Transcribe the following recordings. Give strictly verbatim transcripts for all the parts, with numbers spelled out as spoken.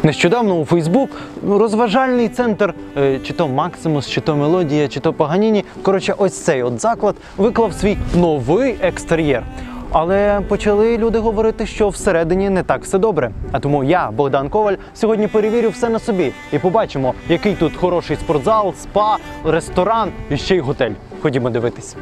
Нещодавно у Фейсбук розважальний центр, чи то Максимус, чи то Мелодія, чи то Паганіні, коротше, ось цей от заклад виклав свій новий екстер'єр. Але почали люди говорити, що всередині не так все добре. А тому я, Богдан Коваль, сьогодні перевірю все на собі і побачимо, який тут хороший спортзал, спа, ресторан і ще й готель. Ходімо дивитись.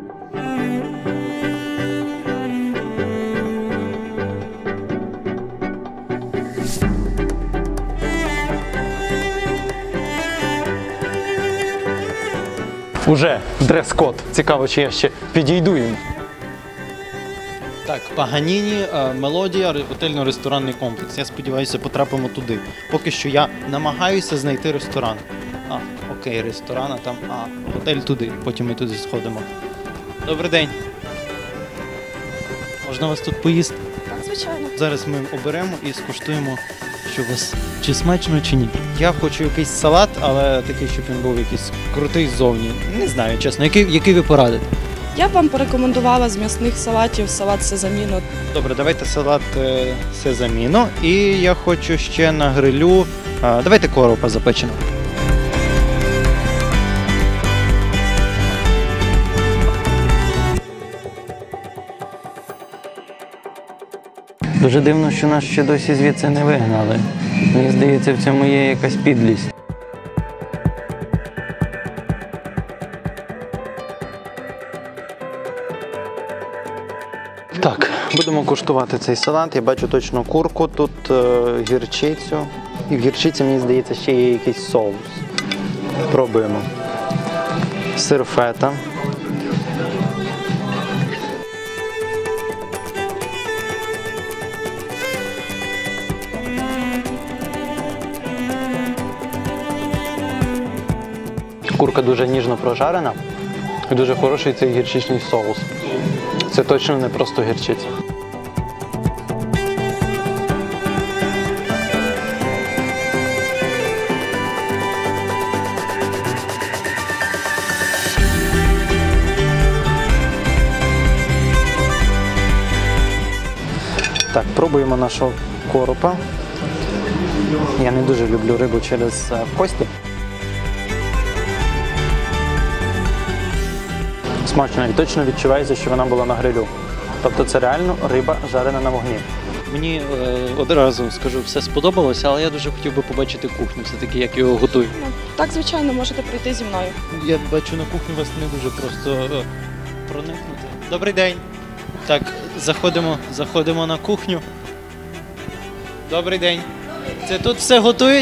Уже дрес-код. Цікаво, чи я ще підійду їм. Так, Паганіні, Мелодія, готельно-ресторанний комплекс. Я сподіваюся, потрапимо туди. Поки що я намагаюся знайти ресторан. А, окей, ресторан, а там, а, готель туди. Потім ми туди сходимо. Добрий день. Можна вас тут поїсти? Так, звичайно. Зараз ми оберемо і скуштуємо, що у вас чи смачно, чи ні. Я хочу якийсь салат, але такий, щоб він був якийсь крутий ззовні. Не знаю, чесно. Який, який ви порадите? Я б вам порекомендувала з м'ясних салатів салат сезаміно. Добре, давайте салат е, сезаміно. І я хочу ще на грилю. Е, давайте коропа запеченого. Дуже дивно, що нас ще досі звідси не вигнали. Мені здається, в цьому є якась підлість. Так, будемо куштувати цей салат. Я бачу точно курку, тут е, гірчицю. І в гірчиці, мені здається, ще є якийсь соус. Пробуємо. Сир фета. Курка дуже ніжно прожарена і дуже хороший цей гірчичний соус. Це точно не просто гірчиця. Так, пробуємо нашого коропа. Я не дуже люблю рибу через кості. Смачно і точно відчувається, що вона була на грилю. Тобто це реально риба жарена на вогні. Мені е, одразу скажу, все сподобалося, але я дуже хотів би побачити кухню, все-таки як його готують. Ну, так, звичайно, можете прийти зі мною. Я бачу, на кухню вас не дуже просто е, проникнути. Добрий день. Так, заходимо, заходимо на кухню. Добрий день. Це тут все готують?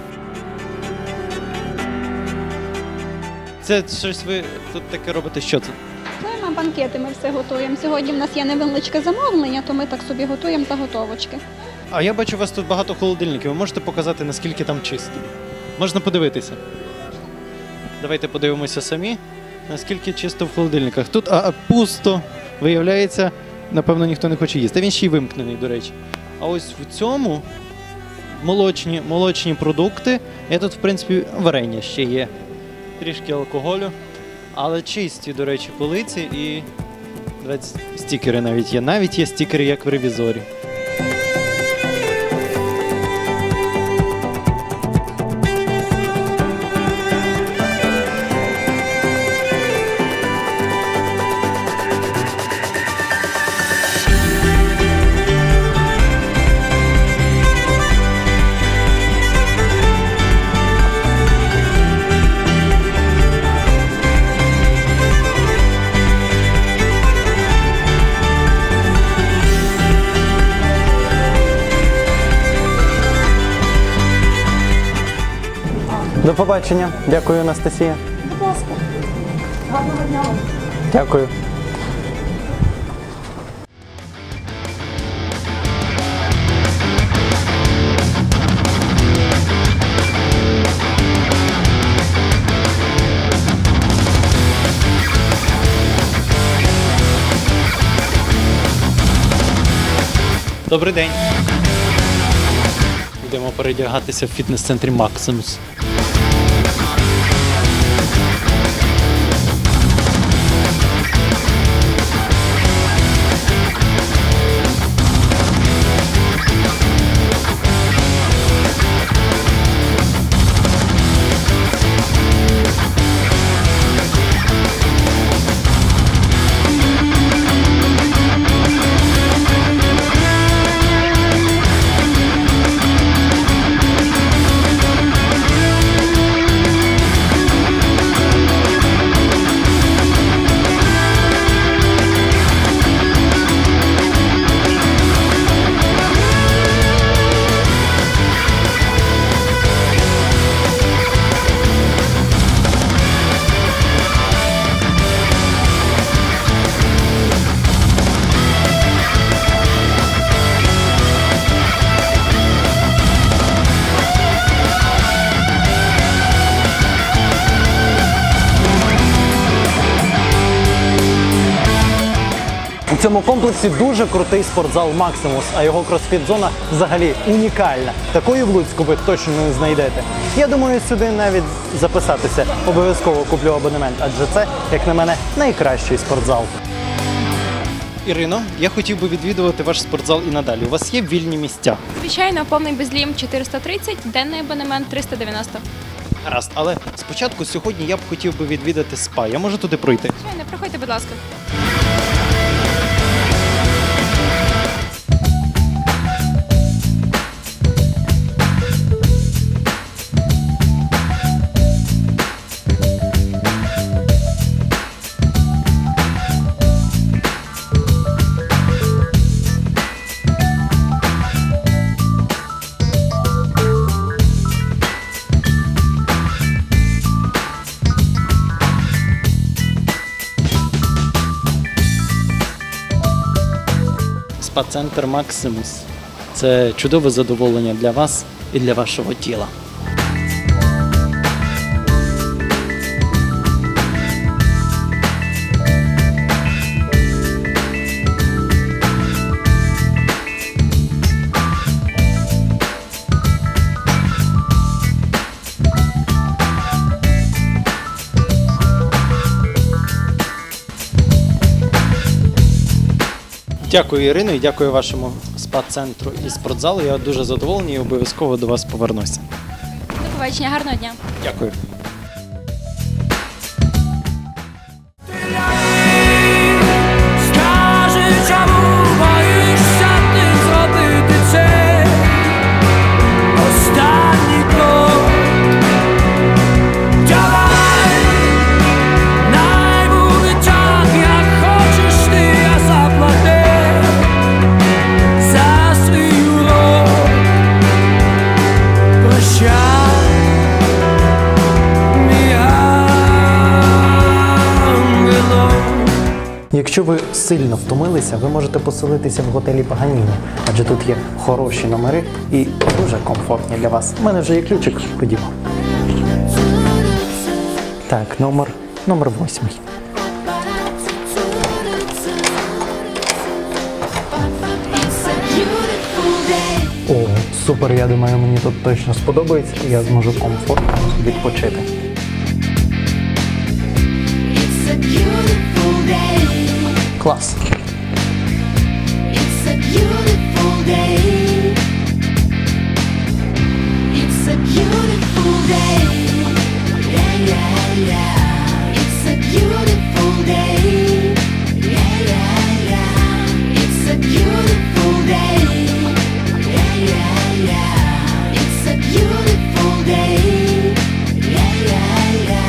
Це щось ви тут таке робите? Що це? Це на банкети ми все готуємо. Сьогодні в нас є невеличке замовлення, то ми так собі готуємо заготовочки. А я бачу, у вас тут багато холодильників. Ви можете показати, наскільки там чисто? Можна подивитися? Давайте подивимося самі, наскільки чисто в холодильниках. Тут а, пусто. Виявляється, напевно, ніхто не хоче їсти. Він ще й вимкнений, до речі. А ось в цьому молочні, молочні продукти. І тут, в принципі, варення ще є. Трішки алкоголю. Але чисті, до речі, полиці і стікери навіть є. Навіть є стікери, як в ревізорі. До побачення. Дякую, Анастасія. Будь ласка. Гарного дня. Дякую. Добрий день. Будемо передягатися в фітнес-центрі Максимус. цьому комплексі дуже крутий спортзал Максимус, а його кросфіт-зона взагалі унікальна. Такої в Луцьку ви точно не знайдете. Я думаю, сюди навіть записатися. Обов'язково куплю абонемент, адже це, як на мене, найкращий спортзал. Ірино, я хотів би відвідувати ваш спортзал і надалі. У вас є вільні місця? Звичайно, повний безлім чотириста тридцять, денний абонемент триста дев'яносто. Гаразд, але спочатку сьогодні я б хотів би відвідати спа. Я можу туди пройти? Звичайно, проходьте, будь ласка. Спа-центр Максимус. Це чудове задоволення для вас і для вашого тіла. Дякую, Ірино, і дякую вашому спа-центру і спортзалу. Я дуже задоволений і обов'язково до вас повернуся. До побачення, гарного дня. Дякую. Скажи, чому боїшся ти зробити це? Останній крок. Давай, най буде так, як хочеш ти, я заплати за свій урок. Прощай, мій ангело. Якщо ви сильно втомилися, ви можете поселитися в готелі Паганіні, адже тут є хороші номери і дуже комфортні для вас. У мене вже є ключик, ходімо. Так, номер, номер восьмий. О, супер, я думаю, мені тут точно сподобається, і я зможу комфортно відпочити. Клас. It's a beautiful day. It's a beautiful day. Yeah, yeah, yeah. It's a beautiful day. Yeah, yeah, yeah. It's a beautiful day. Yeah, yeah, yeah. It's a beautiful day. Yeah, yeah, yeah.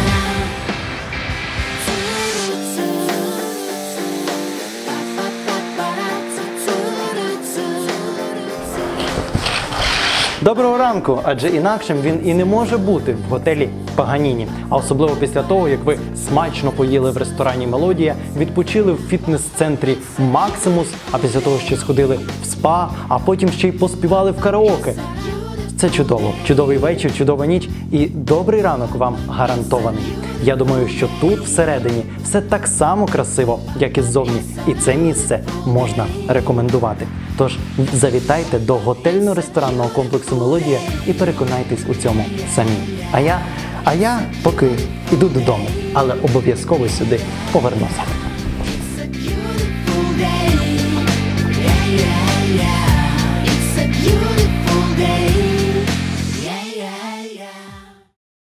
Доброго ранку, адже інакшим він і не може бути в готелі Паганіні. А особливо після того, як ви смачно поїли в ресторані «Мелодія», відпочили в фітнес-центрі «Максимус», а після того ще сходили в спа, а потім ще й поспівали в караоке. Це чудово. Чудовий вечір, чудова ніч і добрий ранок вам гарантований. Я думаю, що тут всередині все так само красиво, як і ззовні. І це місце можна рекомендувати. Тож завітайте до готельно-ресторанного комплексу «Мелодія» і переконайтесь у цьому самі. А я, а я поки йду додому, але обов'язково сюди повернуся.